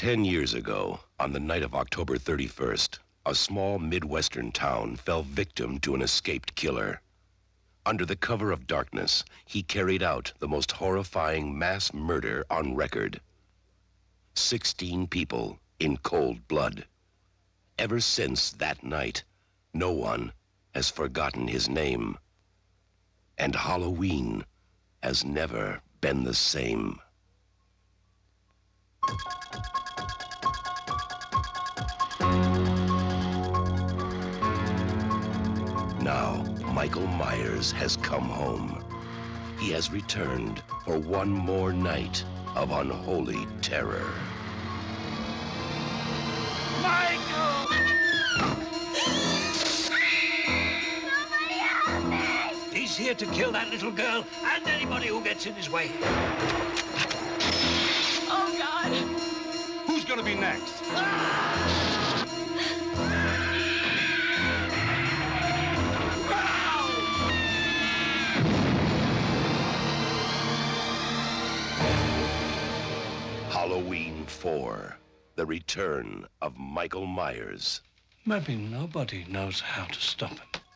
10 years ago, on the night of October 31st, a small Midwestern town fell victim to an escaped killer. Under the cover of darkness, he carried out the most horrifying mass murder on record. 16 people in cold blood. Ever since that night, no one has forgotten his name. And Halloween has never been the same. Now, Michael Myers has come home. He has returned for one more night of unholy terror. Michael! Somebody help me! He's here to kill that little girl and anybody who gets in his way. Oh, God! Who's gonna be next? Halloween 4, the return of Michael Myers. Maybe nobody knows how to stop him.